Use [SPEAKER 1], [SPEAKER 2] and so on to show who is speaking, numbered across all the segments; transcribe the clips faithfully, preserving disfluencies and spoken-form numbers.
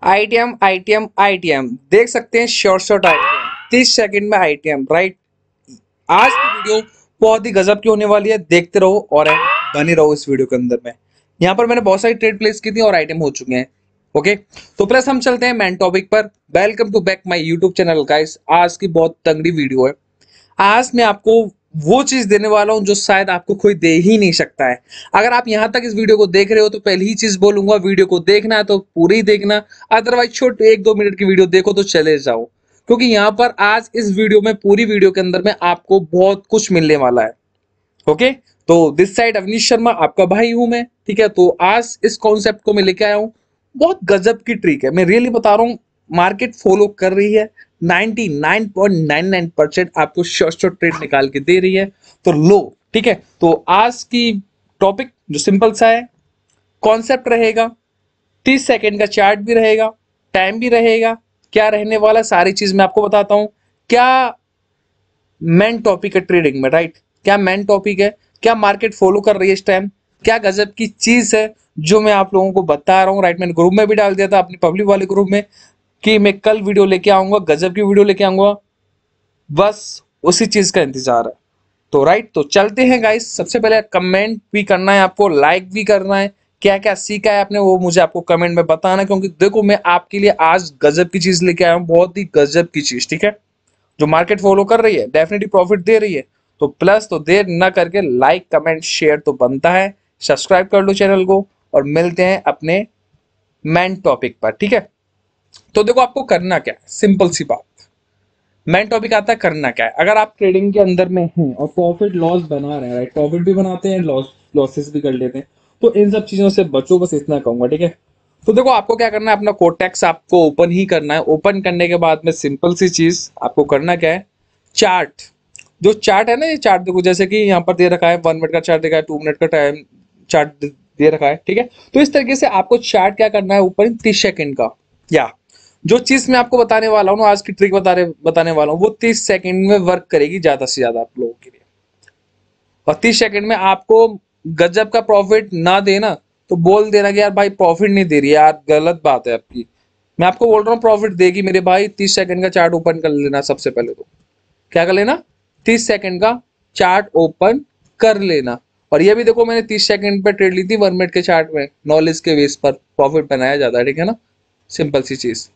[SPEAKER 1] ITM ITM ITM देख सकते हैं, शॉर्ट शॉर्ट आईटीएम तीस सेकंड में आईटीएम, राइट। आज की वीडियो बहुत ही गजब की होने वाली है, देखते रहो और बने रहो इस वीडियो के अंदर में। यहाँ पर मैंने बहुत सारी ट्रेड प्लेस की थी और आइटम हो चुके हैं। ओके, तो प्लस हम चलते हैं मेन टॉपिक पर। Welcome to back my YouTube channel guys. आज की बहुत तगड़ी वीडियो है। आज मैं आपको वो चीज देने वाला हूं जो शायद आपको कोई दे ही नहीं सकता है। अगर आप यहां तक इस वीडियो को देख रहे हो तो पहली ही चीज बोलूंगा, वीडियो को देखना है तो पूरी देखना, अदरवाइज छोटे एक दो मिनट की वीडियो देखो तो चले जाओ, क्योंकि यहाँ पर आज इस वीडियो में पूरी वीडियो के अंदर में आपको बहुत कुछ मिलने वाला है। ओके, तो दिस साइड अवनीश शर्मा आपका भाई हूं मैं, ठीक है। तो आज इस कॉन्सेप्ट को मैं लेके आया हूं, बहुत गजब की ट्रिक है, मैं रियली बता रहा हूं। मार्केट फॉलो कर रही है, निन्यानवे पॉइंट नाइन नाइन परसेंट आपको शॉर्ट शॉर्ट ट्रेड निकाल के दे रही है, तो लो, ठीक है। तो आज की टॉपिक जो सिंपल सा है, कॉन्सेप्ट रहेगा, तीस सेकेंड का चार्ट भी रहेगा, टाइम भी रहेगा, क्या रहने वाला सारी चीज मैं आपको बताता हूं। क्या मेन टॉपिक है ट्रेडिंग में, राइट, क्या मेन टॉपिक है, क्या मार्केट फॉलो कर रही है इस टाइम, क्या गजब की चीज है जो मैं आप लोगों को बता रहा हूँ, राइट। मैंने ग्रुप में भी डाल दिया था, अपनी पब्लिक वाले ग्रुप में, कि मैं कल वीडियो लेके आऊंगा, गजब की वीडियो लेके आऊंगा, बस उसी चीज का इंतजार है। तो राइट, तो चलते हैं गाइस। सबसे पहले कमेंट भी करना है आपको, लाइक भी करना है, क्या क्या सीखा है आपने वो मुझे आपको कमेंट में बताना, क्योंकि देखो मैं आपके लिए आज गजब की चीज लेके आया हूँ, बहुत ही गजब की चीज, ठीक है, जो मार्केट फॉलो कर रही है, डेफिनेटली प्रॉफिट दे रही है। तो प्लस तो देर न करके लाइक कमेंट शेयर तो बनता है, सब्सक्राइब कर लो चैनल को, और मिलते हैं अपने मेन टॉपिक पर, ठीक है। तो देखो आपको करना क्या है, सिंपल सी बात, मेन टॉपिक आता है करना क्या है। अगर आप ट्रेडिंग के अंदर में हैं और प्रॉफिट लॉस बना रहे हैं, राइट, प्रॉफिट भी बनाते हैं, लॉस लॉसेस भी कर लेते हैं, तो इन सब चीजों से बचो, बस इतना कहूंगा, ठीक है। तो देखो आपको क्या करना है, अपना कोटेक्स आपको ओपन ही करना है। ओपन करने के बाद में सिंपल सी चीज आपको करना क्या है, चार्ट, जो चार्ट है ना, ये चार्ट देखो, जैसे कि यहाँ पर दे रखा है वन मिनट का चार्ट देखा है, टू मिनट का टाइम चार्ट दे रखा है, ठीक है। तो इस तरीके से आपको चार्ट क्या करना है, ऊपर तीस सेकंड का, या जो चीज मैं आपको बताने वाला हूँ, आज की ट्रिक बता रहे बताने वाला हूँ, वो तीस सेकंड में वर्क करेगी ज्यादा से ज्यादा आप लोगों के लिए। और तीस सेकंड में आपको गजब का प्रॉफिट ना देना तो बोल देना कि यार भाई प्रॉफिट नहीं दे रही है, यार गलत बात है आपकी। मैं आपको बोल रहा हूँ प्रॉफिट देगी मेरे भाई। तीस सेकंड का चार्ट ओपन कर लेना, सबसे पहले तो क्या कर लेना, तीस सेकंड का चार्ट ओपन कर लेना। और ये भी देखो मैंने तीस सेकंड पे ट्रेड ली थी वन मिनट के चार्ट में, नॉलेज के बेस पर प्रॉफिट बनाया जाता है, ठीक है ना, सिंपल सी चीज।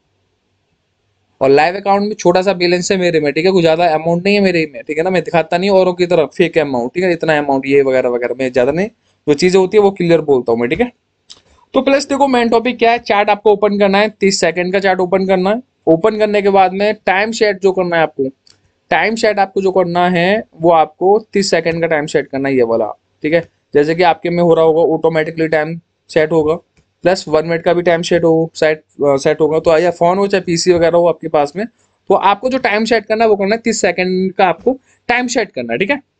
[SPEAKER 1] और लाइव अकाउंट में छोटा सा बैलेंस है मेरे में, ठीक है, कुछ ज्यादा अमाउंट नहीं है मेरे में, ठीक है ना, मैं दिखाता नहीं औरों की तरफ फेक अमाउंट, ठीक है, इतना अमाउंट ये वगैरह वगैरह में ज्यादा नहीं, जो चीजें होती है वो क्लियर बोलता हूँ मैं, ठीक है। तो प्लस देखो मेन टॉपिक क्या है, चार्ट आपको ओपन करना है, तीस सेकंड का चार्ट ओपन करना है। ओपन करने के बाद में टाइम सेट जो करना है आपको, टाइम सेट आपको जो करना है वो आपको तीस सेकंड का टाइम सेट करना है, ये वाला, ठीक है। जैसे कि आपके में हो रहा होगा ऑटोमेटिकली टाइम सेट होगा, प्लस वन मिनट का भी टाइम सेट हो सेट सेट होगा। तो या फोन हो चाहे पीसी वगैरह हो आपके पास में, तो आपको जो टाइम सेट करना है वो करना है तीस सेकंड का, आपको टाइम सेट करना है, ठीक है।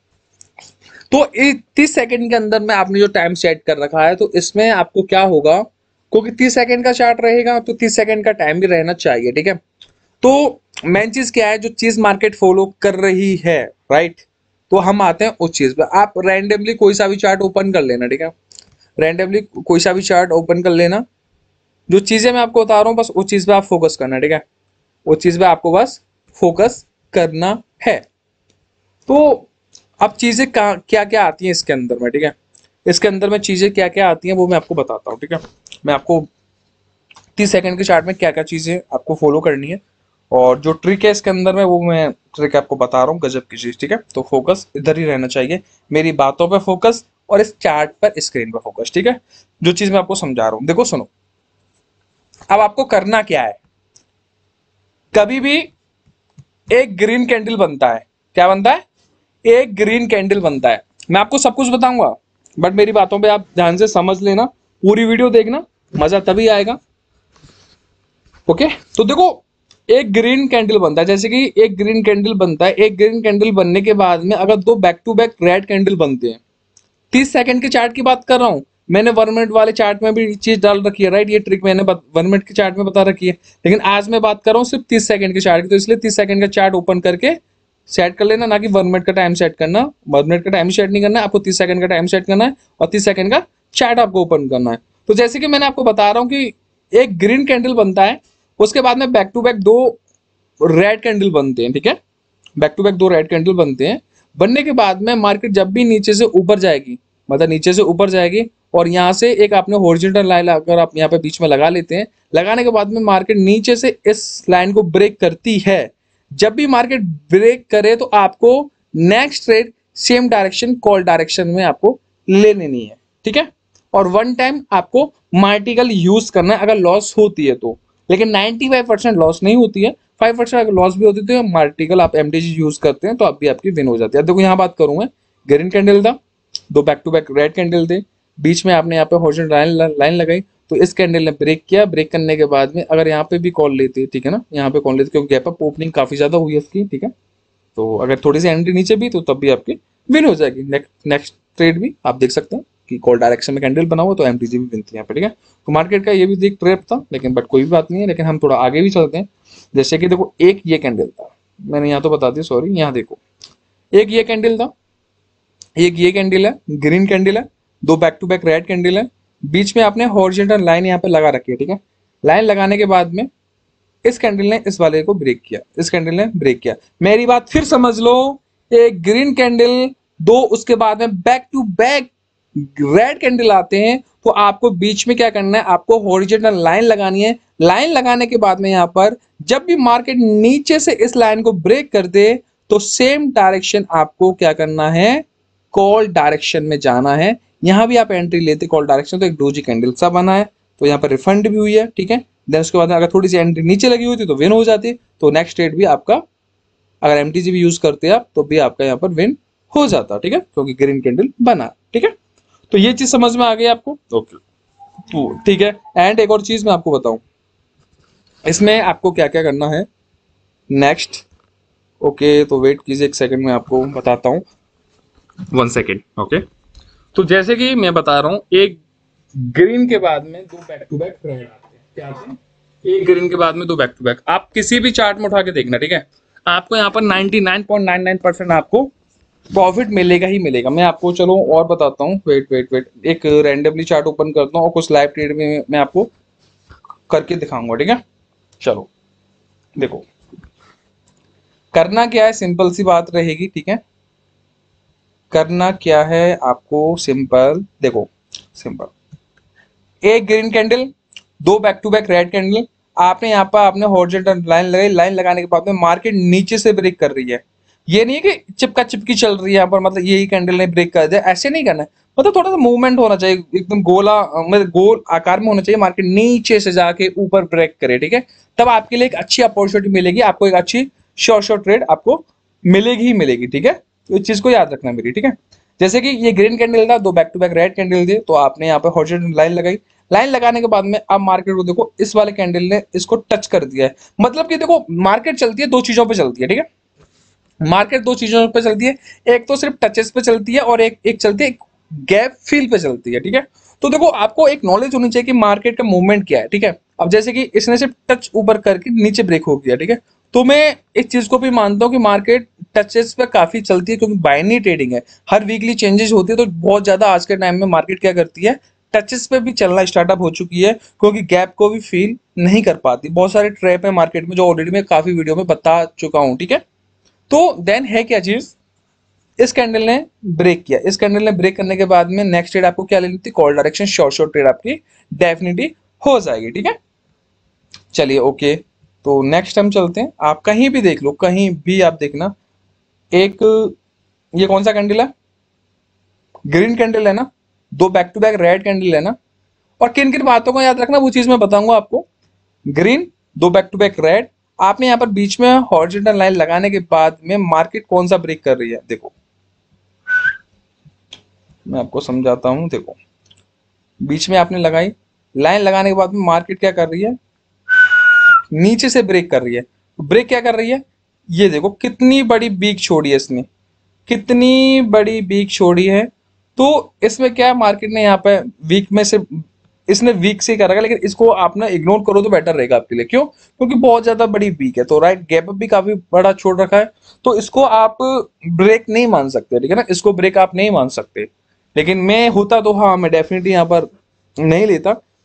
[SPEAKER 1] तो तीस सेकंड के अंदर में आपने जो टाइम सेट कर रखा है, तो इसमें आपको क्या होगा, क्योंकि तीस सेकंड का चार्ट रहेगा तो तीस सेकंड का टाइम भी रहना चाहिए, ठीक है। तो मेन चीज क्या है, जो चीज मार्केट फॉलो कर रही है, राइट, तो हम आते हैं उस चीज पे। आप रैंडमली कोई सा भी चार्ट ओपन कर लेना, ठीक है, रैंडमली कोई सा भी चार्ट ओपन कर लेना। जो चीजें मैं आपको बता रहा हूँ बस उस चीज पे आप फोकस करना, ठीक है, उस चीज पे आपको बस फोकस करना है। तो अब चीजें क्या क्या आती हैं इसके अंदर में, ठीक है, इसके अंदर में चीजें क्या क्या आती हैं वो मैं आपको बताता हूँ, ठीक है। मैं आपको तीस सेकंड के चार्ट में क्या क्या चीजें आपको फॉलो करनी है, और जो ट्रिक है इसके अंदर में वो मैं ट्रिक आपको बता रहा हूँ, गजब की चीज, ठीक है। तो फोकस इधर ही रहना चाहिए, मेरी बातों पे फोकस और इस चार्ट पर स्क्रीन पर फोकस, ठीक है, जो चीज मैं आपको समझा रहा हूँ। देखो सुनो, अब आपको करना क्या है, कभी भी एक ग्रीन कैंडल बनता है, क्या बनता है, एक ग्रीन कैंडल बनता है। मैं आपको सब कुछ बताऊंगा, बट मेरी बातों पे आप ध्यान से समझ लेना, पूरी वीडियो देखना, मजा तभी आएगा। ओके, तो देखो एक ग्रीन कैंडल बनता है, जैसे कि एक ग्रीन कैंडल बनता है, एक ग्रीन कैंडल बनने के बाद में अगर दो back to back red candle बनते हैं, तीस सेकंड के चार्ट की बात कर रहा हूं, मैंने वन मिनट वाले चार्ट में भी चीज डाल रखी है, राइट, ये ट्रिक मैंने वन मिनट के चार्ट में बता रखी है, लेकिन आज मैं बात कर रहा हूँ सिर्फ तीस सेकंड के चार्ट की, तो इसलिए तीस सेकंड का चार्ट ओपन करके सेट कर लेना, ना कि वन मिनट का टाइम सेट करना। वन मिनट का टाइम सेट नहीं करना है आपको, तीस सेकंड का टाइम सेट करना है और तीस सेकंड का चार्ट आपको ओपन करना है। तो जैसे कि मैंने आपको बता रहा हूँ कि एक ग्रीन कैंडल बनता है, उसके बाद में बैक टू बैक दो रेड कैंडल बनते हैं, ठीक है, बैक टू बैक दो रेड कैंडल बनते हैं। बनने के बाद में मार्केट जब भी नीचे से ऊपर जाएगी, मतलब नीचे से ऊपर जाएगी और यहाँ से एक आपने हॉरिजॉन्टल लाइन अगर आप यहाँ पे बीच में लगा लेते हैं, लगाने के बाद में मार्केट नीचे से इस लाइन को ब्रेक करती है। जब भी मार्केट ब्रेक करे तो आपको next trade same direction call direction में आपको ले लेनी है, ठीक है। और वन टाइम आपको मार्टिकल यूज करना है अगर लॉस होती है तो, लेकिन पचानवे परसेंट लॉस नहीं होती है, फाइव परसेंट अगर लॉस भी होती है तो मार्टिकल आप एमटीजी यूज करते हैं तो आप भी आपकी विन हो जाती है। देखो यहाँ बात करूँ मैं, ग्रीन कैंडल था, दो back to back red candle थे, बीच में आपने यहाँ पे हॉरिजॉन्टल लाइन लाइन लगाई, तो इस कैंडल ने ब्रेक किया। ब्रेक करने के बाद में अगर यहाँ पे भी कॉल लेती है, ठीक है ना, यहाँ पे कॉल लेती क्योंकि गैप अप ओपनिंग काफी ज्यादा हुई है इसकी, ठीक है, तो अगर थोड़ी सी एंट्री नीचे भी तो तब भी आपकी विन हो जाएगी। नेक्स्ट नेक्स्ट ट्रेड भी आप देख सकते हैं कि कॉल डायरेक्शन में कैंडल बना हुआ तो एमटीजी भी बनती है यहाँ पे, ठीक है। तो मार्केट का ये भी एक ट्रेप था, लेकिन बट कोई भी बात नहीं है, लेकिन हम थोड़ा आगे भी चलते हैं। जैसे कि देखो एक ये कैंडल था, मैंने यहाँ तो बता दी, सॉरी, यहाँ देखो एक ये कैंडल था, एक ये कैंडल है, ग्रीन कैंडल है, दो back to back red candle है, बीच में आपने हॉरिजॉन्टल लाइन यहाँ पे लगा रखी है, ठीक है। लाइन लगाने के बाद में इस कैंडल ने इस वाले को ब्रेक किया, इस कैंडल ने ब्रेक किया। मेरी बात फिर समझ लो, एक ग्रीन कैंडल दो, उसके बाद में back to back red candle आते हैं, तो आपको बीच में क्या करना है, आपको हॉरिजॉन्टल लाइन लगानी है। लाइन लगाने के बाद में यहाँ पर जब भी मार्केट नीचे से इस लाइन को ब्रेक कर दे तो सेम डायरेक्शन आपको क्या करना है, कॉल डायरेक्शन में जाना है। यहाँ भी आप एंट्री लेते कॉल डायरेक्शन, तो एक डोजी कैंडल सा बना है, तो यहाँ पर रिफंड भी हुई है, ठीक है। देन उसके बाद अगर थोड़ी सी एंट्री नीचे लगी हुई थी तो विन हो जाती, तो नेक्स्ट ट्रेड भी आपका अगर एमटीजी भी यूज करते हैं आप तो भी आपका यहाँ पर विन हो जाता, ठीक है, क्योंकि ग्रीन कैंडल बना, ठीक है। तो ये चीज समझ में आ गई आपको, ओके, ठीक है। एंड एक और चीज मैं आपको बताऊं, इसमें आपको क्या क्या करना है नेक्स्ट, ओके, तो वेट कीजिए एक सेकंड में आपको बताता हूं, वन सेकेंड, ओके। तो जैसे कि मैं बता रहा हूं, एक ग्रीन के बाद में दो बैक टू बैक रेड आते हैं, क्या आते हैं, एक ग्रीन के बाद में दो बैक टू बैक। आप किसी भी चार्ट में उठा के देखना, ठीक है, आपको यहाँ पर ninety nine point nine nine percent आपको प्रॉफिट मिलेगा ही मिलेगा। मैं आपको चलो और बताता हूँ, वेट वेट वेट एक रैंडमली चार्ट ओपन करता हूँ और कुछ लाइव ट्रेड में मैं आपको करके दिखाऊंगा, ठीक है। चलो देखो करना क्या है, सिंपल सी बात रहेगी, ठीक है। करना क्या है आपको, सिंपल, देखो सिंपल, एक ग्रीन कैंडल, दो back to back red candle, आपने यहाँ पर आपने हॉरिजॉन्टल लाइन लगाई, लाइन लगाने के बाद में मार्केट नीचे से ब्रेक कर रही है। ये नहीं है कि चिपका चिपकी चल रही है यहाँ पर, मतलब यही कैंडल ने ब्रेक कर दिया, ऐसे नहीं करना है, मतलब थोड़ा सा मूवमेंट होना चाहिए, एकदम गोला मतलब गोल आकार में होना चाहिए, मार्केट नीचे से जाके ऊपर ब्रेक करे, ठीक है, तब आपके लिए एक अच्छी अपॉर्चुनिटी मिलेगी, आपको एक अच्छी शॉर्ट शॉर्ट ट्रेड आपको मिलेगी ही मिलेगी, ठीक है। तो इस चीज को याद रखना मेरी, ठीक है। जैसे कि ये ग्रीन कैंडल था, दो back to back red candle थे, तो आपने यहाँ पर हॉरिजॉन्टल लाइन लगाई, लाइन लगाने के बाद में अब मार्केट को देखो इस वाले कैंडल ने इसको टच कर दिया है। मतलब कि देखो मार्केट चलती है दो चीजों पे चलती है, ठीक है, मार्केट दो चीजों पे चलती है, एक तो सिर्फ टचेस पे चलती है और एक एक चलती है गैप फील पे चलती है, ठीक है। तो देखो आपको एक नॉलेज होनी चाहिए कि मार्केट का मूवमेंट क्या है, ठीक है। अब जैसे कि इसने सिर्फ टच ऊपर करके नीचे ब्रेक हो गया, ठीक है, तो मैं इस चीज को भी मानता हूँ कि मार्केट टचेस पे काफी चलती है, क्योंकि बाइनरी ट्रेडिंग है, हर वीकली चेंजेस होती है, तो बहुत ज्यादा आज के टाइम में मार्केट क्या करती है, टचेस पे भी चलना स्टार्टअप हो चुकी है, क्योंकि गैप को भी फील नहीं कर पाती। बहुत सारे ट्रैप है मार्केट में जो ऑलरेडी मैं काफी वीडियो में बता चुका हूँ, ठीक है। तो देन है क्या चीज, इस कैंडल ने ब्रेक किया, इस कैंडल ने ब्रेक करने के बाद में नेक्स्ट ट्रेड आपको क्या लेनी थी, call direction short short trade आपकी डेफिनेटली हो जाएगी, ठीक है। चलिए ओके, तो नेक्स्ट हम चलते हैं, आप कहीं भी देख लो, कहीं भी आप देखना, एक ये कौन सा कैंडल है, ग्रीन कैंडल है ना, दो back to back red candle है ना, और किन किन बातों को याद रखना वो चीज मैं बताऊंगा आपको। ग्रीन, दो बैक टू बैक रेड, आपने यहाँ पर बीच में हॉरिजॉन्टल लाइन लगाने के बाद में मार्केट कौन सा ब्रेक कर रही है, देखो मैं आपको समझाता हूं। देखो बीच में आपने लगाई, लाइन लगाने के बाद में मार्केट क्या कर रही है, नीचे से ब्रेक कर रही है। ब्रेक क्या कर रही है, ये देखो कितनी बड़ी बीक छोड़ी है इसने, कितनी बड़ी बीक छोड़ी है। तो इसमें क्या मार्केट ने यहाँ पे वीक में से इसने वीक से करेगा, लेकिन इसको आप ना इग्नोर करो तो बेटर रहेगा आपके लिए। क्यों, क्योंकि बहुत ज्यादा बड़ी वीक है, तो राइट गैप भी काफी बड़ा छोड़ रखा है, तो इसको आप ब्रेक नहीं मान सकते, ठीक है ना, इसको ब्रेक आप नहीं मान सकते। लेकिन मैं होता तो हाँ मैं डेफिनेटली यहाँ पर नहीं लेता,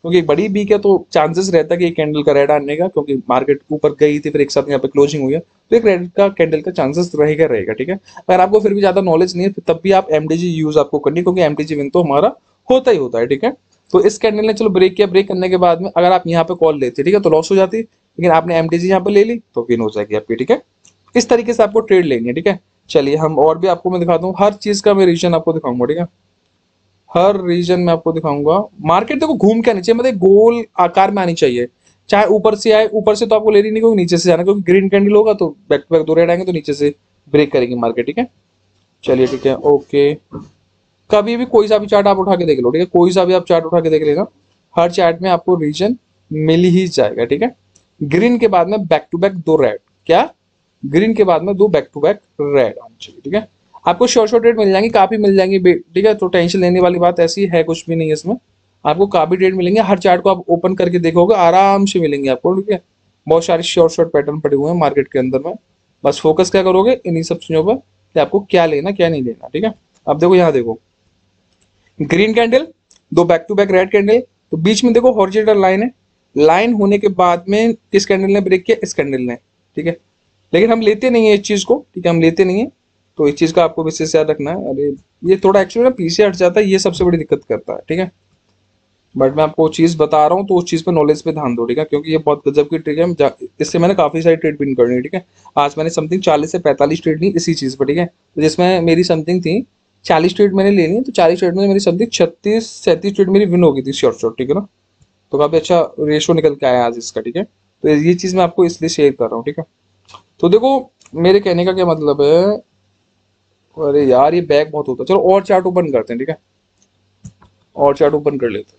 [SPEAKER 1] क्योंकि एक बड़ी वीक है तो चांसेस रहता है कि एक कैंडल का रेड आने का, क्योंकि मार्केट ऊपर गई थी फिर एक साथ यहाँ पे क्लोजिंग हुई है, तो एक रेड का कैंडल का चांसेस रहेगा रहेगा ठीक है। अगर आपको फिर भी ज्यादा नॉलेज नहीं है तब भी आप एमडीजी यूज आपको करनी है, क्योंकि एमडीजी विन तो हमारा होता ही होता है ठीक है। तो इस कैंडल ने चलो ब्रेक किया, ब्रेक करने के बाद में अगर आप यहाँ पे कॉल लेते ठीक है तो लॉस हो जाती, लेकिन आपने एमडीजी यहाँ पे ले ली तो विन हो जाएगी आपकी ठीक है। इस तरीके से आपको ट्रेड लेनी है ठीक है। चलिए हम और भी आपको मैं दिखाता हूँ, हर चीज का मैं रीजन आपको दिखाऊंगा ठीक है, हर रीजन में आपको दिखाऊंगा। मार्केट देखो घूम के आनी चाहिए, मतलब गोल आकार में आनी चाहिए, चाहे ऊपर से आए, ऊपर से तो आपको लेनी नहीं क्योंकि नीचे से जाना, क्योंकि ग्रीन कैंडल होगा तो बैक टू बैक दो रेड आएंगे तो नीचे से ब्रेक करेगी मार्केट ठीक है। चलिए ठीक है ओके। कभी भी कोई सा भी चार्ट आप उठा के देख लो ठीक है, कोई सा भी आप चार्ट उठा के देख लेना, हर चार्ट में आपको रीजन मिल ही जाएगा ठीक है। ग्रीन के बाद में बैक टू बैक दो रेड, क्या ग्रीन के बाद में दो बैक टू बैक रेड आनी चाहिए ठीक है। आपको शॉर्ट शॉर्ट रेट मिल जाएंगी, काफी मिल जाएंगी ठीक है, तो टेंशन लेने वाली बात ऐसी है कुछ भी नहीं है इसमें, आपको काफी रेट मिलेंगे। हर चार्ट को आप ओपन करके देखोगे आराम से मिलेंगे आपको ठीक है। बहुत सारे शॉर्ट शॉर्ट पैटर्न पड़े हुए हैं मार्केट के अंदर में, बस फोकस क्या करोगे इन्हीं सब चीजों पर कि आपको क्या लेना क्या नहीं लेना ठीक है। अब देखो यहाँ देखो ग्रीन कैंडल, दो back to back red candle, तो बीच में देखो हॉरिजॉन्टल लाइन है, लाइन होने के बाद में किस कैंडल ने ब्रेक किया, इस कैंडल ने ठीक है। लेकिन हम लेते नहीं है इस चीज को ठीक है, हम लेते नहीं है, तो इस चीज का आपको विशेष याद रखना है। अरे ये थोड़ा एक्चुअली ना पीछे हट जाता है, ये सबसे बड़ी दिक्कत करता है ठीक है। बट मैं आपको चीज बता रहा हूँ तो उस चीज पे नॉलेज पे ध्यान दो ठीक है, क्योंकि ये बहुत गजब की ट्रिक है, इससे मैंने काफी सारी ट्रेड पिन करनी है ठीक है। आज मैंने समथिंग चालीस से पैंतालीस ट्रेड ली इसी चीज पर ठीक है, तो जिसमें मेरी समथिंग थी चालीस ट्रेड मैंने लेनी है, तो चालीस ट्रेड में मेरी समथिंग छत्तीस सैंतीस ट्रेड मेरी विन हो गई थी शॉर्ट शॉर्ट ठीक है ना। तो काफी अच्छा रेशो निकल के आया आज इसका ठीक है, तो ये चीज मैं आपको इसलिए शेयर कर रहा हूँ ठीक है। तो देखो मेरे कहने का क्या मतलब है, अरे यार ये बैग बहुत होता है, चलो और चार्ट ओपन करते हैं ठीक है, और चार्ट ओपन कर लेते हैं।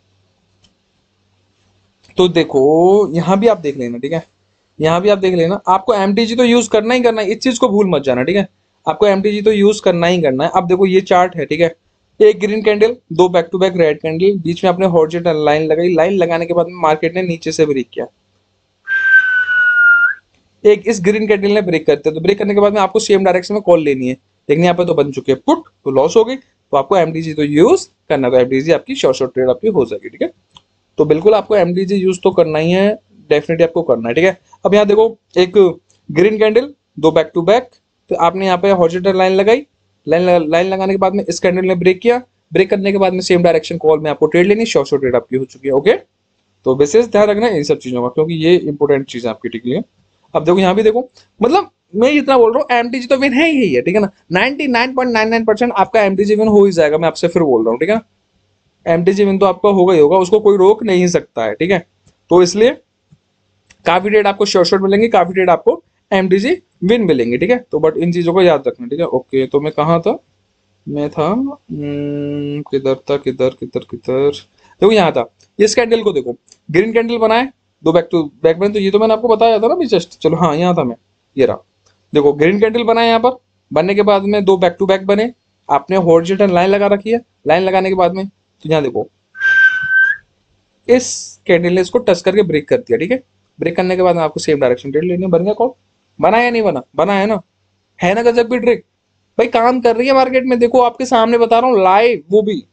[SPEAKER 1] तो देखो यहाँ भी आप देख लेना ठीक है, यहाँ भी आप देख लेना, आपको एमटीजी तो यूज करना ही करना है, इस चीज को भूल मत जाना ठीक है, आपको एमटीजी तो यूज करना ही करना है। अब देखो ये चार्ट है ठीक है, एक ग्रीन कैंडल, दो back to back red candle, बीच में आपने हॉरिजॉन्टल लाइन लगाई, लाइन लगाने के बाद में मार्केट ने नीचे से ब्रेक किया, एक इस ग्रीन कैंडल ने ब्रेक करते हैं, तो ब्रेक करने के बाद में आपको सेम डायरेक्शन में कॉल लेनी है, लेकिन यहाँ पे तो बन चुके हैं पुट, तो लॉस हो गई, तो आपको एमडीजी तो यूज करना, तो एमडीजी आपकी शॉर्ट शॉर्ट ट्रेड आपकी हो जाएगी ठीक है। तो बिल्कुल आपको एमडीजी यूज तो करना ही है, डेफिनेटली आपको करना है ठीक है। अब यहाँ देखो एक ग्रीन कैंडल, दो बैक टू बैक, तो आपने यहाँ पे हॉरिजॉन्टल लाइन लगाई, लाइन लाइन लगाने के बाद में इस कैंडल ने ब्रेक किया, ब्रेक करने के बाद में सेम डायरेक्शन कॉल में आपको ट्रेड लेनी, शॉर्ट शॉर्ट ट्रेड आपकी हो चुकी है ओके। तो विशेष ध्यान रखना इन सब चीजों का, क्योंकि ये इंपॉर्टेंट चीज है आपकी ठीक है। अब देखो यहाँ भी देखो, मतलब मैं इतना बोल रहा हूँ एमटीजी तो विन है ही है ठीक है ना, ninety nine point nine nine percent आपका एमटीजी विन हो ही जाएगा, मैं आपसे फिर बोल रहा हूँ ठीक है ना, एमटीजी विन तो आपका होगा ही होगा, उसको कोई रोक नहीं सकता है ठीक है। तो इसलिए काफी ट्रेड आपको शॉर्ट शॉर्ट मिलेंगे, काफी ट्रेड आपको एमटीजी विन मिलेंगे ठीक है। तो बट इन चीजों को याद रखना ठीक है ओके। तो मैं कहाँ था, मैं था हम्म, किधर था किधर किधर किधर, देखो यहाँ था, इस कैंडल को देखो, ग्रीन कैंडल बनाए, दो बैक टू बैक बने, तो ये तो मैंने आपको बताया था ना भी जस्ट, चलो हाँ यहाँ था मैं, ये रहा देखो ग्रीन कैंडल बनाए, यहाँ पर बनने के बाद में दो बैक टू बैक बने, आपने हॉरिजॉन्टल लाइन लगा रखी है, लाइन लगाने के बाद में तो यहाँ देखो इस कैंडल ने इसको टच करके ब्रेक कर दिया ठीक है, ब्रेक करने के बाद में आपको सेम डायरेक्शन ट्रेड लेनी है, बन गया कॉल, बना या नहीं बना, बना है ना, है ना गजब की ट्रिक भाई, काम कर रही है मार्केट में, देखो आपके सामने बता रहा हूँ लाइव, वो भी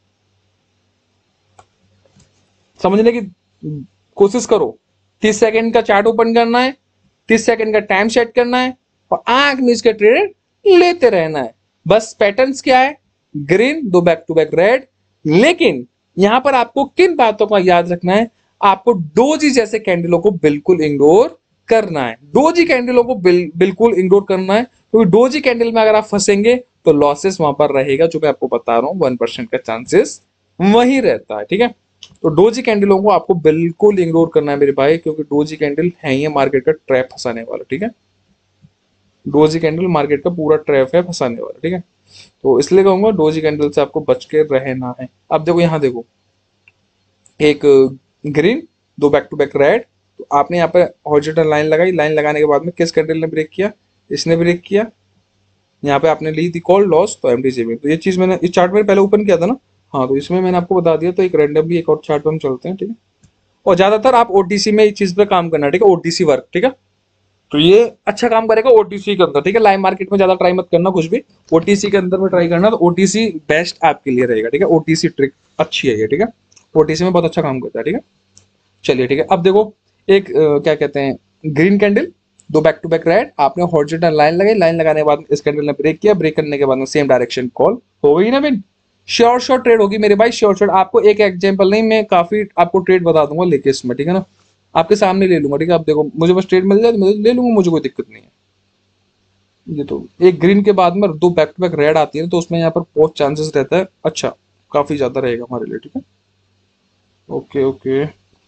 [SPEAKER 1] समझने की कोशिश करो। तीस सेकंड का चार्ट ओपन करना है, तीस सेकंड का टाइम सेट करना है और आंख मीच के ट्रेड लेते रहना है, बस पैटर्न्स क्या है, ग्रीन, दो बैक टू बैक रेड, लेकिन यहां पर आपको किन बातों का याद रखना है, आपको डोजी जैसे कैंडलों को बिल्कुल इग्नोर करना है, डोजी कैंडलों को बिल, बिल्कुल इग्नोर करना है, क्योंकि तो डोजी कैंडल में अगर आप फंसेंगे तो लॉसेस वहां पर रहेगा, जो मैं आपको बता रहा हूँ वन परसेंट का चांसेस वही रहता है ठीक है। तो डोजी कैंडलों को आपको बिल्कुल इग्नोर करना है मेरे भाई, क्योंकि डोजी कैंडल है ही मार्केट का ट्रैप फंसाने वाला ठीक है, डोजी कैंडल मार्केट का पूरा ट्रैप है फंसाने वाला ठीक है। तो इसलिए कहूंगा डोजी कैंडल से आपको बच के रहना है। अब देखो यहाँ देखो एक ग्रीन, दो बैक टू बैक रेड, तो आपने यहाँ पे हॉरिजॉन्टल लाइन लगाई, लाइन लगाने के बाद में किस कैंडल ने ब्रेक किया, इसने ब्रेक किया, यहाँ पे आपने ली थी कॉल लॉस, तो एमटीजी में, तो ये चीज मैंने इस चार्ट में पहले ओपन किया था ना, हाँ तो इसमें मैंने आपको बता दिया, तो एक रैंडमली एक और चार्ट पे हम चलते हैं ठीक है। और ज्यादातर आप ओटीसी में इस चीज पे काम करना ठीक है, ओटीसी वर्क ठीक है, तो ये अच्छा काम करेगा ओटीसी के अंदर ठीक है, लाइव मार्केट में ज्यादा ट्राई मत करना कुछ भी, ओटीसी के अंदर में ट्राई करना, तो ओटीसी बेस्ट आपके लिए रहेगा ठीक है, ओटीसी ट्रिक अच्छी है ये ठीक है, ओटीसी में बहुत अच्छा काम करता है ठीक है। चलिए ठीक है, अब देखो एक अ, क्या कहते हैं, ग्रीन कैंडल, दो बैक टू बैक रेड, आपने हॉरिजॉन्टल लाइन लगाई, लाइन लगाने के बाद इस कैंडल ने ब्रेक किया, ब्रेक करने के बाद में सेम डायरेक्शन कॉल हो गई ना बिन, श्योर श्योर ट्रेड होगी मेरे भाई, श्योर श्योर। आपको एक एग्जांपल नहीं, मैं काफी आपको ट्रेड बता दूंगा लेके इसमें, ठीक है ना, आपके सामने ले लूंगा, ठीक है। आप देखो मुझे बस ट्रेड मिल जाए तो मैं ले लूंगा, मुझे कोई दिक्कत नहीं है। ये तो एक ग्रीन के बाद में दो बैक टू बैक रेड आती है तो उसमें यहाँ पर बहुत चांसेस रहता है, अच्छा काफी ज्यादा रहेगा हमारे लिए, ठीक है। ओके ओके,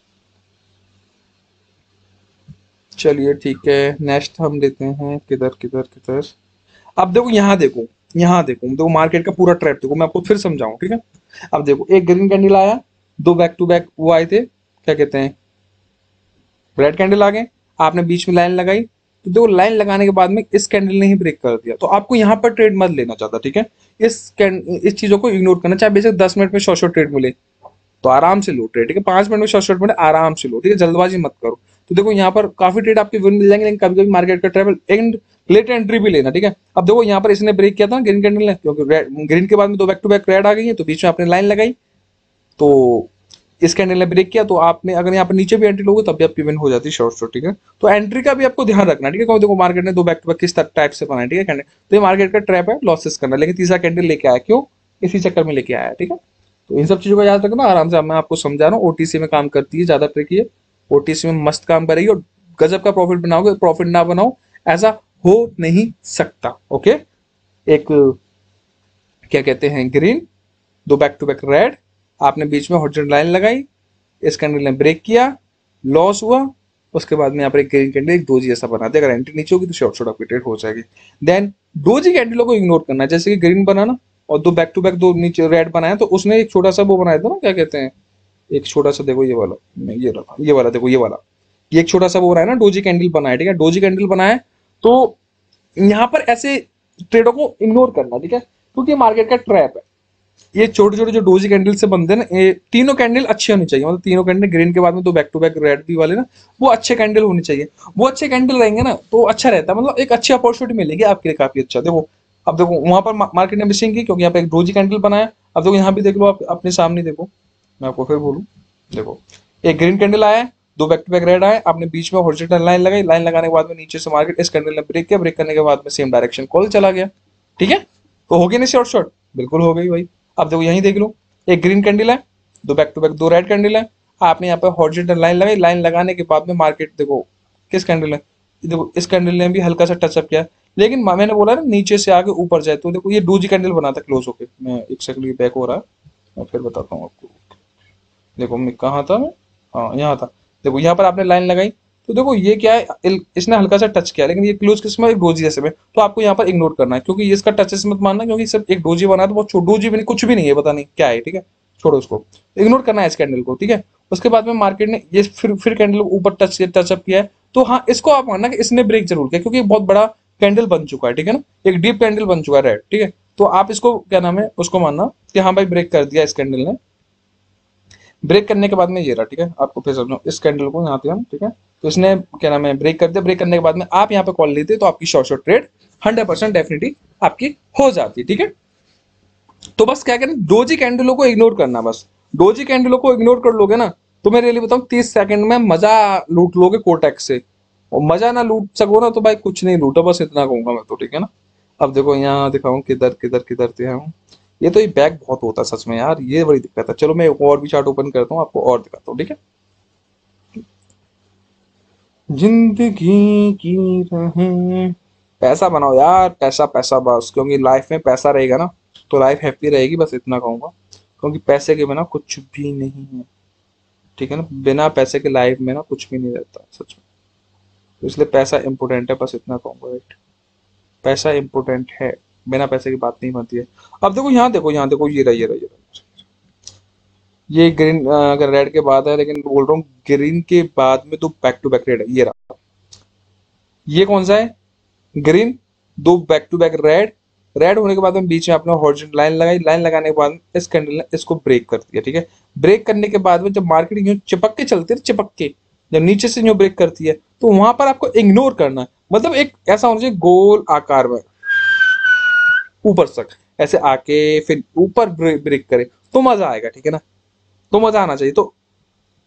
[SPEAKER 1] चलिए ठीक है, नेक्स्ट हम लेते हैं, किधर किधर किधर। अब देखो यहाँ देखो, यहाँ देखो देखो मार्केट का पूरा ट्रैप देखो, मैं आपको फिर समझाऊं, ठीक है। अब देखो एक ग्रीन कैंडल आया, दो बैक टू बैक वो आए थे, क्या कहते हैं, रेड कैंडल आ गए, आपने बीच में लाइन लगाई, तो देखो लाइन लगाने के बाद में इस कैंडल ने ही ब्रेक कर दिया, तो आपको यहाँ पर ट्रेड मत लेना चाहता, ठीक है। इस कैंड इस चीजों को इग्नोर करना, चाहे बेशक दस मिनट में शॉर्ट शॉर्ट ट्रेड मिले तो आराम से लो ट्रेड, ठीक है। पांच मिनट में शॉर्ट शॉर्ट मिले आराम से लो, ठीक है, जल्दबाजी मत करो। तो देखो यहाँ पर काफी ट्रेड आपके विन मिल जाएंगे, लेकिन कभी कभी मार्केट का ट्रेवल एंड लेट एंट्री भी लेना, ठीक है। अब देखो यहाँ पर इसने ब्रेक किया था ग्रीन कैंडल ने, क्योंकि ग्रीन के बाद में दो बैक टू बैक रेड आ गई है, तो बीच में आपने लाइन लगाई, तो इस कैंडल ने ब्रेक किया, तो आपने अगर यहाँ पर नीचे भी एंट्री लोगे तब भी आपकी विन हो जाती है शॉर्ट शॉर्ट, ठीक है। तो एंट्री का भी आपको ध्यान रखना, ठीक है, क्योंकि देखो मार्केट ने दो बैक टू बैक किस टाइप से बनाया, ठीक है कैंडल, तो ये मार्केट का ट्रैप है, लॉसेस करना, लेकिन तीसरा कैंडल लेके आया, क्यों, इसी चक्कर में लेके आया, ठीक है। तो इन सब चीजों का याद रखना आराम से, मैं आपको समझा रहा हूँ, ओटीसी में काम करती है, ज्यादा ट्रिकी है, ओटीसी में मस्त काम करेगी और गजब का प्रॉफिट बनाओगे, प्रॉफिट ना बनाओ ऐसा हो नहीं सकता, ओके। एक क्या कहते हैं, ग्रीन, दो बैक टू बैक रेड, आपने बीच में हॉरिजॉन्टल लाइन लगाई, इस कैंडल ने ब्रेक किया, लॉस हुआ, उसके बाद में यहाँ पर एक ग्रीन कैंडल एक डोजी ऐसा बना दे, अगर एंट्री नीचे होगी तो शॉर्ट शॉर्ट आपकी ट्रेड हो जाएगी। देन डोजी कैंडलों को इग्नोर करना, जैसे कि ग्रीन बना ना और दो बैक टू बैक दो नीचे रेड बनाया, तो उसने एक छोटा सा वो बनाया था ना, क्या कहते हैं, एक छोटा सा देखो ये वाला, नहीं, ये रहा, ये वाला देखो, ये वाला, ये एक छोटा सा वो बनाया ना, डोजी कैंडल बनाया, ठीक है, डोजी कैंडल बनाया, तो यहाँ पर ऐसे ट्रेडों को इग्नोर करना, ठीक है, क्योंकि मार्केट का ट्रैप है। ये छोटे छोटे जो डोजी कैंडल से बनते हैं ना, ये तीनों कैंडल अच्छे होनी चाहिए, मतलब तीनों कैंडल ग्रीन के बाद में दो बैक टू बैक रेड भी वाले ना, वो अच्छे कैंडल होने चाहिए, वो अच्छे कैंडल रहेंगे ना तो अच्छा रहता है, मतलब एक अच्छी अपॉर्चुनिटी मिलेगी आपके लिए, काफी अच्छा। देखो अब देखो वहां पर मार्केट ने मिसिंग की, क्योंकि यहाँ पे एक डोजी कैंडल बनाया, अब देखो यहाँ भी देख लो, आप अपने सामने देखो, मैं आपको फिर बोलूँ, देखो एक ग्रीन कैंडल आया, दो बैक टू बैक रेड आए, आपने बीच में हॉरिजॉन्टल लाइन लगाई, लाइन लगाने के बाद में नीचे से मार्केट इस कैंडल ने ब्रेक किया, ब्रेक करने के बाद में सेम डायरेक्शन कॉल चला गया, ठीक है, तो हो गई ना शॉर्ट शॉर्ट, बिल्कुल हो गई भाई। अब देखो यहीं देख लो, एक ग्रीन कैंडल है, दो बैक टू बैक दो रेड कैंडल है, आपने यहाँ पे हॉरिजॉन्टल लाइन लगाई, लाइन लगाने के बाद में मार्केट देखो किस कैंडल है, देखो इस कैंडल ने भी हल्का सा टचअप किया, लेकिन मैंने बोला ना नीचे से आगे ऊपर जाए, तो देखो ये डोजी कैंडल बना था क्लोज होके, मैं एक सेकंड बैक हो रहा है, मैं फिर बताता हूँ आपको, देखो मैं कहाँ था मैं, हाँ यहाँ था, देखो यहाँ पर आपने लाइन लगाई, तो देखो ये क्या है, इल- इसने हल्का सा टच किया, लेकिन ये क्लोज किस में, एक डोजी जैसे में, तो आपको यहाँ पर इग्नोर करना है, क्योंकि ये इसका टच से मत मानना, क्योंकि सिर्फ एक डोजी बना है, तो बहुत छोटा डोजी भी नहीं, कुछ भी नहीं है, पता नहीं क्या है, ठीक है, छोड़ो उसको, इग्नोर करना है इस कैंडल को, ठीक है। उसके बाद में मार्केट ने ये फिर फिर कैंडल ऊपर टच टचअप किया है, तो हाँ इसको आप मानना कि इसने ब्रेक जरूर किया, क्योंकि बहुत बड़ा कैंडल बन चुका है, ठीक है ना, एक डीप कैंडल बन चुका है रेड, ठीक है, तो आप इसको क्या नाम है उसको मानना कि हाँ भाई ब्रेक कर दिया इस कैंडल ने, ब्रेक करने के बाद में ये रहा, ठीक है, आपको फिर समझो इस कैंडल को यहाँ पे हम, ठीक है, तो इसने क्या नाम है ब्रेक कर दिया, ब्रेक करने के बाद में आप यहाँ पे कॉल लेते तो आपकी short short trade hundred percent definitely आपकी हो जाती, ठीक है। तो बस क्या करें, डोजी कैंडलों को इग्नोर करना, बस डोजी कैंडलों को इग्नोर कर लोगे ना, तो मैं रियली बताऊं तीस सेकंड में मजा लूट लोगे कोटेक्स से, और मजा ना लूट सको ना तो भाई कुछ नहीं लूटो, बस इतना कहूंगा मैं तो, ठीक है ना। अब देखो यहाँ दिखाऊं किधर किधर किधर से हूँ, ये तो ये बैग बहुत होता है सच में यार, ये बड़ी दिक्कत है। चलो मैं एक और भी चार्ट ओपन करता हूँ, आपको और दिखाता हूँ, ठीक है। जिंदगी की राहें, पैसा बनाओ यार, पैसा पैसा बस, क्योंकि लाइफ में पैसा रहेगा ना तो लाइफ हैप्पी रहेगी, बस इतना कहूंगा, क्योंकि पैसे के बिना कुछ भी नहीं है, ठीक है ना, बिना पैसे के लाइफ में ना कुछ भी नहीं रहता सच में, तो इसलिए पैसा इंपॉर्टेंट है, बस इतना कहूंगा, राइट, पैसा इंपॉर्टेंट है, बिना पैसे की बात नहीं बनती है। अब देखो यहाँ देखो, यहाँ देखो, ये रहा ये रहा ये रहा, ये ग्रीन अगर रेड के बाद है, लेकिन बोल रहा हूँ ग्रीन के बाद में तो बैक टू बैक रेड है, ये रहा, ये कौन सा है, ग्रीन, दो back to back red, red होने के बाद में बीच में आपने हॉरिजॉन्टल लाइन लगाई, लाइन लगाने के बाद इस कैंडल ने इसको ब्रेक कर दिया, ठीक है, ब्रेक करने के बाद में जब मार्केट यूं चिपक के चलती है, चिपक के जब नीचे से यूं ब्रेक करती है, तो वहां पर आपको इग्नोर करना है, मतलब एक ऐसा होना चाहिए गोल आकार में ऊपर तक ऐसे आके फिर ऊपर ब्रेक, ब्रेक करे तो मजा आएगा, ठीक है ना, तो मजा आना चाहिए, तो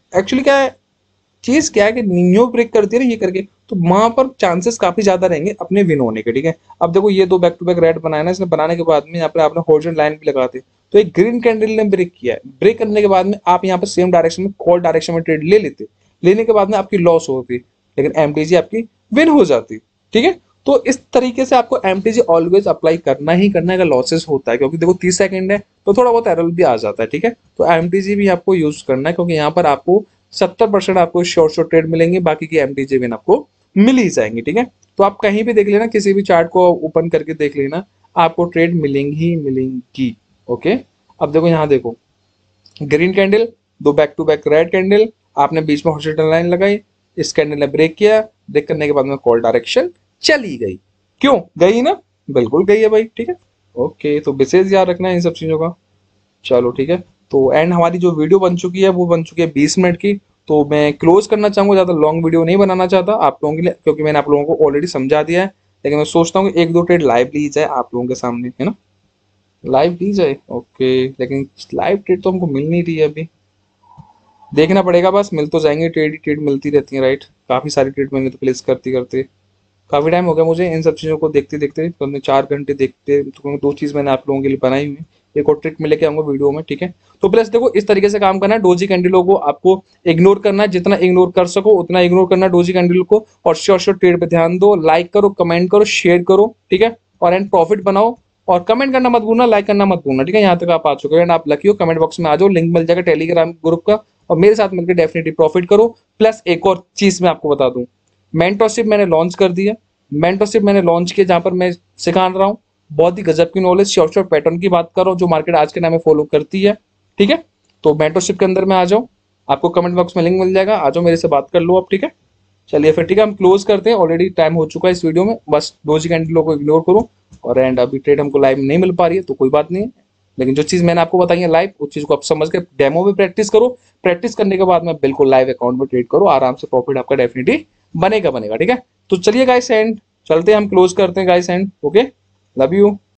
[SPEAKER 1] एक्चुअली क्या है, चीज क्या है कि नियो ब्रेक करती है ना ये करके, तो वहां पर चांसेस काफी ज्यादा रहेंगे अपने विन होने के, ठीक है। अब देखो ये दो बैक टू बैक रेड बनाया ना, इसने बनाने के बाद में यहाँ पे आपने हॉरिजॉन्टल लाइन भी लगा दी, तो एक ग्रीन कैंडल ने ब्रेक किया है। ब्रेक करने के बाद में आप यहाँ पे सेम डायरेक्शन में कॉल डायरेक्शन में ट्रेड ले लेते, लेने के बाद में आपकी लॉस होती, लेकिन एमटीजी आपकी विन हो जाती, ठीक है। तो इस तरीके से आपको एमटीजी ऑलवेज अप्लाई करना ही करना है अगर लॉसेस होता है, क्योंकि देखो तीस सेकंड है तो थोड़ा बहुत एरर भी आ जाता है, ठीक है। तो एमटीजी भी आपको यूज करना है, क्योंकि यहाँ पर आपको सत्तर परसेंट आपको शॉर्ट शॉर्ट ट्रेड मिलेंगे, बाकी की एमटीजे विन आपको मिल ही जाएंगी, ठीक है। तो आप कहीं भी देख लेना, किसी भी चार्ट को ओपन करके देख लेना, आपको ट्रेड मिलेंगी ही मिलेंगी। ओके, अब देखो यहाँ देखो ग्रीन कैंडल, दो back to back red candle, आपने बीच में हॉरिजॉन्टल लाइन लगाई, इस कैंडल ने ब्रेक किया, ब्रेक करने के बाद में कॉल डायरेक्शन चली गई, क्यों गई ना, बिल्कुल गई है भाई, ठीक है। ओके, तो विशेष याद रखना है इन सब चीजों का। चलो ठीक है, तो एंड हमारी जो वीडियो बन चुकी है वो बन चुकी है बीस मिनट की, तो मैं क्लोज करना चाहूंगा, ज्यादा लॉन्ग वीडियो नहीं बनाना चाहता आप लोगों के लिए, क्योंकि मैंने आप लोगों को ऑलरेडी समझा दिया है। लेकिन मैं सोचता हूँ कि एक दो ट्रेड लाइव ली जाए आप लोगों के सामने, है ना, लाइव ली जाए। ओके, लेकिन लाइव ट्रेड तो हमको मिल नहीं रही है अभी, देखना पड़ेगा, बस मिल तो जाएंगे, ट्रेड ही ट्रेड मिलती रहती है, राइट। काफी सारी ट्रेड मैंने तो प्लेस करती करते काफी टाइम हो गया मुझे इन सब चीजों को देखते देखते, तो हमने चार घंटे देखते, तो दो चीज मैंने आप लोगों के लिए बनाई हुई है, एक और ट्रिक में लेके आऊंगा वीडियो में, ठीक है। तो प्लस देखो इस तरीके से काम करना है, डोजी कैंडलों को आपको इग्नोर करना है, जितना इग्नोर कर सको उतना इग्नोर करना है डोजी कैंडल को, और श्योर श्योर ट्रेड पे ध्यान दो, लाइक करो, कमेंट करो, शेयर करो, ठीक है, और एंड प्रॉफिट बनाओ, और कमेंट करना मत भूलना, लाइक करना मत भूलना, ठीक है। यहाँ तक आप आ चुके हो एंड आप लकी हो, कमेंट बॉक्स में आ जाओ, लिंक मिल जाएगा टेलीग्राम ग्रुप का, और मेरे साथ मिलकर डेफिनेटली प्रॉफिट करो। प्लस एक और चीज मैं आपको बता दूं, मेंटरशिप मैंने लॉन्च कर दिया, मेंटरशिप मैंने लॉन्च किया जहां पर मैं सिखा रहा हूँ बहुत ही गजब की नॉलेज, शॉर्ट शॉर्ट पैटर्न की बात कर रहा हूँ जो मार्केट आज के टाइम में फॉलो करती है, ठीक है। तो मेंटरशिप के अंदर में आ जाओ, आपको कमेंट बॉक्स में लिंक मिल जाएगा, आ जाओ मेरे से बात कर लो आप, ठीक है। चलिए फिर ठीक है, हम क्लोज करते हैं, ऑलरेडी टाइम हो चुका है इस वीडियो में, बस डोजी कैंडलों को इग्नोर करो, और एंड अभी ट्रेड हमको लाइव नहीं मिल पा रही है तो कोई बात नहीं है, लेकिन जो चीज मैंने आपको बताई है लाइव, उस चीज को आप समझ के डेमो में प्रैक्टिस करो, प्रैक्टिस करने के बाद में बिल्कुल लाइव अकाउंट में ट्रेड करो, आराम से प्रॉफिट आपका डेफिनेटली बनेगा बनेगा, ठीक है। तो चलिए गाइस एंड चलते हैं, हम क्लोज करते हैं guys and, okay, love you.